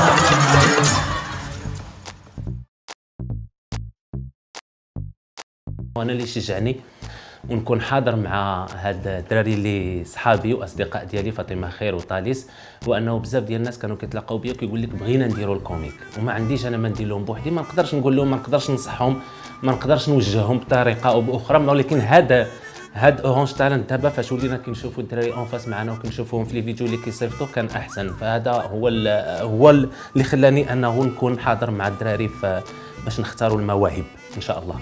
وانا اللي شجعني ونكون حاضر مع هاد الدراري اللي صحابي واصدقاء ديالي فاطمه خير وطاليس، هو انه بزاف ديال الناس كانوا كيتلاقاو بيا وكيقول لك بغينا نديروا الكوميك وما عنديش انا ما ندير لهم بوحدي، ما نقدرش نقول لهم، ما نقدرش ننصحهم، ما نقدرش نوجههم بطريقه او باخرى، ولكن هاد اورانج تالنت دابا فاش ولينا كنشوفوا الدراري اون فاس معنا وكنشوفوهم في لي فيديو اللي كيصيفطوا كان احسن، فهذا هو اللي خلاني انه نكون حاضر مع الدراري باش نختاروا المواهب ان شاء الله.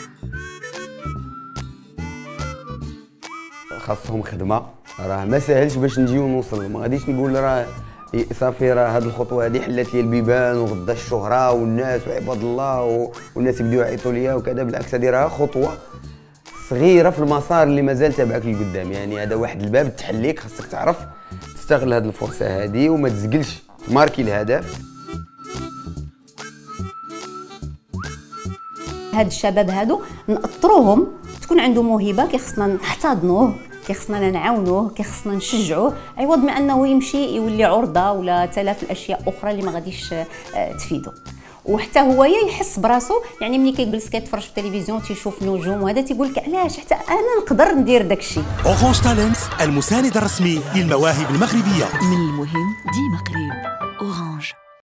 خاصهم خدمه، راه ما ساهلش باش نجي ونوصل، ما غاديش نقول راه صافي راه هذه الخطوه هذه حلات لي البيبان وغدا الشهره والناس وعباد الله والناس يبداو يعيطوا ليا وكذا، بالعكس هذه راه خطوه صغيره في المسار اللي مازال تابعك لقدام، يعني هذا واحد الباب تحليك، خاصك تعرف تستغل هذه الفرصه هذه وما تزقلش، تماركي الهدف. هاد الشباب هادو نأطروهم، تكون عنده موهبه كيخصنا نحتضنوه، كيخصنا نعاونوه، كيخصنا نشجعوه، عوض ما انه يمشي يولي عرضه ولا تلاف الاشياء اخرى اللي ما غاديش تفيدو. وحتى هو يحس براسو، يعني ملي كيجلس كيتفرج في التلفزيون تيشوف نجوم وهذا تيقول لك علاش حتى انا نقدر ندير داكشي. اورانج تالنت المساند الرسمي للمواهب المغربيه، من المهم ديما قريب.